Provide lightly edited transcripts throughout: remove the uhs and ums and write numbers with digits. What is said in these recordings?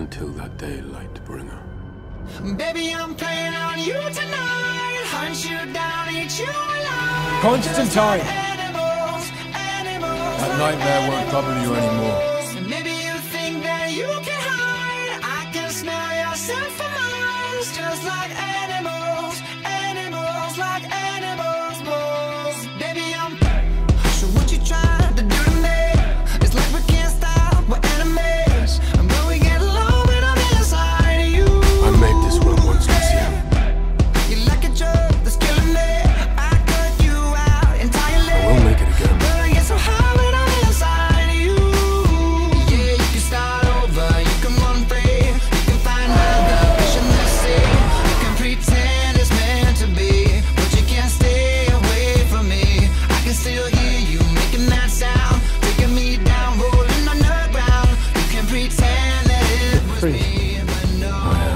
until that day, Lightbringer. Baby, I'm playing on you tonight. Hunt you down, eat you alive. Constantine! Animals, animals, That nightmare won't trouble you anymore. maybe you think that you can hide. I can smell yourself for miles. Just like animals, animals, like animals, moles. Baby, I'm so what you trying to do to me? It's like we can't stop, we're enemies. And when we get low, but I'm inside of you. I made this one once, Lucia. You're like a drug that's killing me. I cut you out entirely. I will make it again. But I get so high when I'm inside of you. Yeah, you can start over, you can run free. You can find another fish in the sea. You can pretend it's meant to be, but you can't stay away from me. I can still hear you making that sound, taking me down, rolling on the ground. You can pretend that it was me, but no.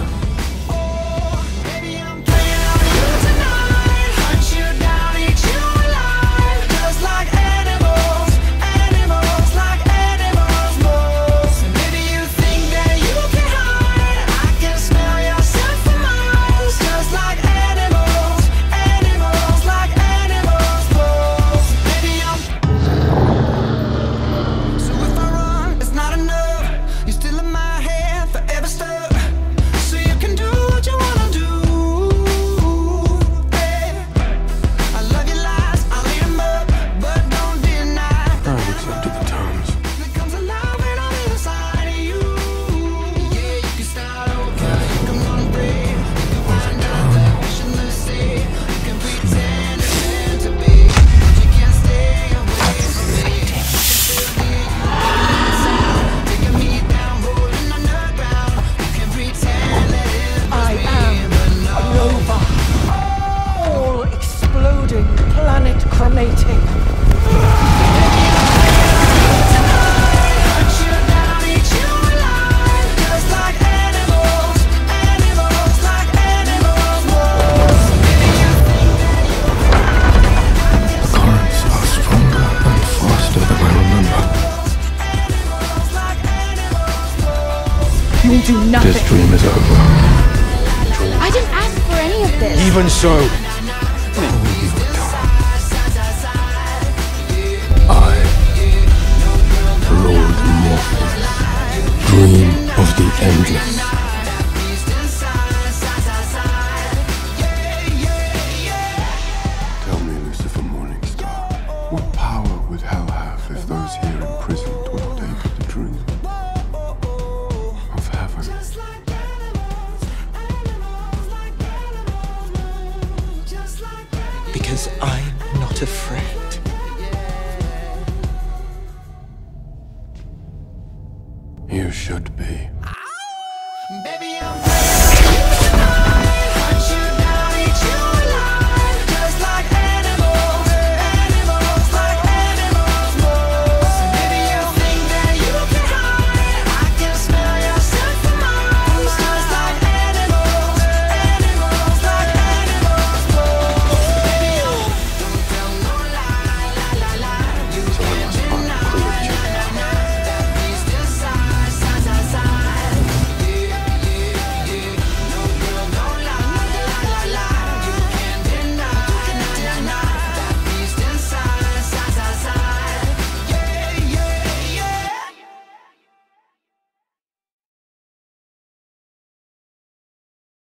Baby, I'm playing on you tonight. Hunt you down, eat you alive. Just like animals, animals, like animals, moles. And maybe you think that you can hide. I can smell yourself for miles. Just like animals, animals, like animals, moles. Baby, I'm so if I run, it's not enough. You're still in my head, forever stuck. So you can do what you wanna do. Hey, I love your lies, I'll eat 'em up, but don't deny. I've accepted the terms. It comes alive when I'm inside of you. Yeah, you can start over, you can run free. You can find another fish in the sea. You can pretend it's meant to be, but you can't stay away from me. I can still hear you making that sound, taking me down, rolling on the ground. You can pretend that it was me, but no. Nova. All exploding, planet cremating. Hunt you down, eat you alive. Just like animals, animals, like animals, moles. Maybe you think that you Currents are stronger and faster than I remember. animals, like animals, moles. You'll do This nothing. dream is over. I didn't ask for any of this. Even so, All will be with time. I, Lord Morpheus, dream of the endless. Tell me, Lucifer Morningstar, what power would hell have if those here imprisoned were not able to dream of heaven? Because I'm not afraid. You should be.